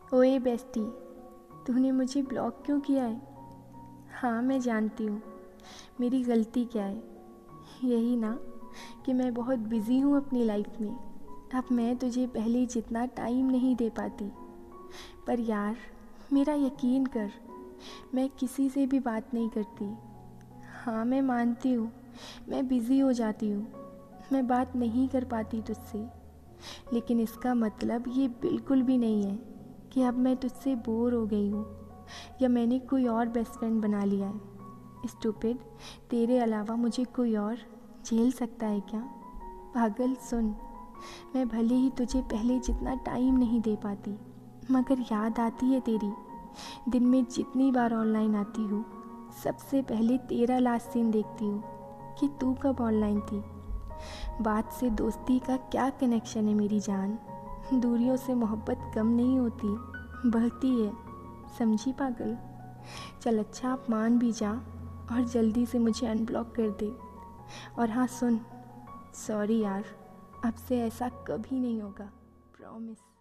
ओए बेस्टी, तूने मुझे ब्लॉक क्यों किया है? हाँ, मैं जानती हूँ मेरी गलती क्या है। यही ना कि मैं बहुत बिज़ी हूँ अपनी लाइफ में। अब मैं तुझे पहले जितना टाइम नहीं दे पाती। पर यार, मेरा यकीन कर, मैं किसी से भी बात नहीं करती। हाँ, मैं मानती हूँ मैं बिज़ी हो जाती हूँ, मैं बात नहीं कर पाती तुझसे। लेकिन इसका मतलब ये बिल्कुल भी नहीं है कि अब मैं तुझसे बोर हो गई हूँ या मैंने कोई और बेस्ट फ्रेंड बना लिया है। स्टूपिड, तेरे अलावा मुझे कोई और झेल सकता है क्या? पागल, सुन, मैं भले ही तुझे पहले जितना टाइम नहीं दे पाती, मगर याद आती है तेरी। दिन में जितनी बार ऑनलाइन आती हूँ, सबसे पहले तेरा लास्ट सीन देखती हूँ कि तू कब ऑनलाइन थी। बात से दोस्ती का क्या कनेक्शन है मेरी जान? दूरियों से मोहब्बत कम नहीं होती, बढ़ती है। समझी पागल? चल अच्छा, आप मान भी जा और जल्दी से मुझे अनब्लॉक कर दे। और हाँ सुन, सॉरी यार, अब से ऐसा कभी नहीं होगा, प्रॉमिस।